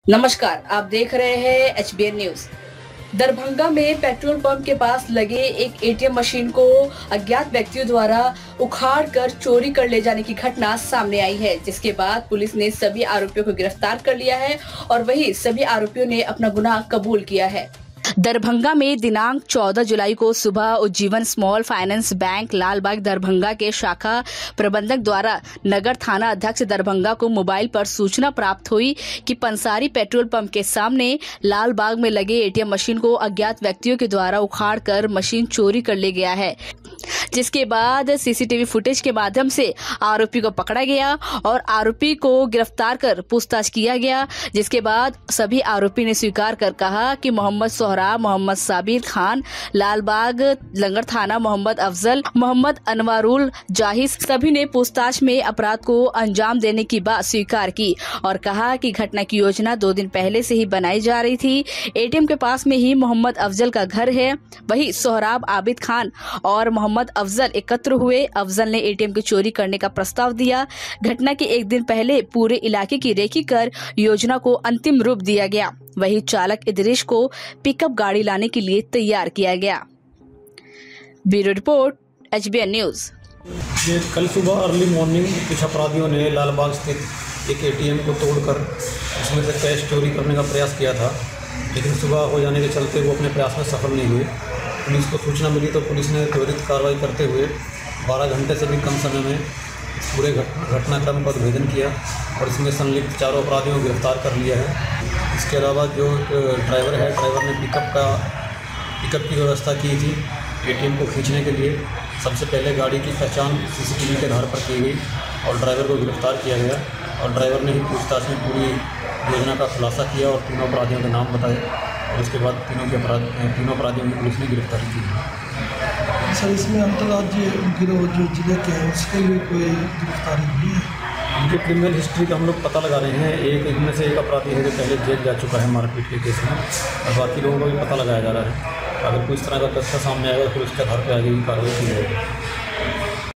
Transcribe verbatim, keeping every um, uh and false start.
नमस्कार, आप देख रहे हैं H B N news. Darbhanga में पेट्रोल पंप के पास लगे एक ए टी एम मशीन को अज्ञात व्यक्तियों द्वारा उखाड़कर चोरी कर ले जाने की घटना सामने आई है, जिसके बाद पुलिस ने सभी आरोपियों को गिरफ्तार कर लिया है और वही सभी आरोपियों ने अपना गुनाह कबूल किया है। दरभंगा में दिनांक चौदह जुलाई को सुबह Ujjivan small finance bank Lalbagh Darbhanga के शाखा प्रबंधक द्वारा नगर थाना अध्यक्ष दरभंगा को मोबाइल पर सूचना प्राप्त हुई कि पंसारी पेट्रोल पंप के सामने लालबाग में लगे ए टी एम मशीन को अज्ञात व्यक्तियों के द्वारा उखाड़कर मशीन चोरी कर ले गया है, जिसके बाद C C T V footage के माध्यम से आरोपी को पकड़ा गया और आरोपी को गिरफ्तार कर पूछताछ किया गया, जिसके बाद सभी आरोपी ने स्वीकार कर कहा कि मोहम्मद सोहराब, मोहम्मद साबिर खान, लालबाग लंगर थाना, मोहम्मद अफजल, मोहम्मद अनवारुल जाहिस सभी ने पूछताछ में अपराध को अंजाम देने की बात स्वीकार की और कहा कि घटना की योजना दो दिन पहले से ही बनाई जा रही थी। ए टी एम के पास में ही मोहम्मद अफजल का घर है। वही सोहराब, आबिद खान और मोहम्मद अफजल एकत्र हुए। अफजल ने ए टी एम की चोरी करने का प्रस्ताव दिया। घटना के एक दिन पहले पूरे इलाके की रेकी कर योजना को अंतिम रूप दिया गया। वही चालक इदरीश को पिकअप गाड़ी लाने के लिए तैयार किया गया। Bureau report, H B N news. ये कल सुबह अर्ली मॉर्निंग कुछ अपराधियों ने लालबाग स्थित एक ए टी एम को तोड़कर उसमें से कैश चोरी करने का प्रयास किया था, लेकिन सुबह हो जाने के चलते वो अपने प्रयास में सफल नहीं हुए। पुलिस को सूचना मिली तो पुलिस ने त्वरित कार्रवाई करते हुए बारह घंटे से भी कम समय में पूरे घटनाक्रम का उद्भेदन किया और इसमें संलिप्त चारों अपराधियों को गिरफ्तार कर लिया है। इसके अलावा जो ड्राइवर है, ड्राइवर ने पिकअप का पिकअप की व्यवस्था की थी ए टी एम को खींचने के लिए। सबसे पहले गाड़ी की पहचान सी सी टी वी के आधार पर की गई और ड्राइवर को गिरफ्तार किया गया और ड्राइवर ने ही पूछताछ में पूरी योजना का खुलासा किया और तीनों अपराधियों के नाम बताए और उसके बाद तीनों के अपराध तीनों अपराधियों की पुलिस ने गिरफ्तारी की। सर, इसमें अंतर्राज्यीय गिरोह जो जिले के हैं उसके लिए कोई गिरफ्तारी हुई है? उनकी क्रिमिनल हिस्ट्री का हम लोग पता लगा रहे हैं। एक इनमें से एक अपराधी है जो पहले जेल जा चुका है मारपीट के केस में और बाकी लोगों को भी पता लगाया जा रहा है। अगर कोई इस तरह का तथ्य सामने आएगा तो फिर उसके आधार पर आगे की कार्रवाई की जाएगी।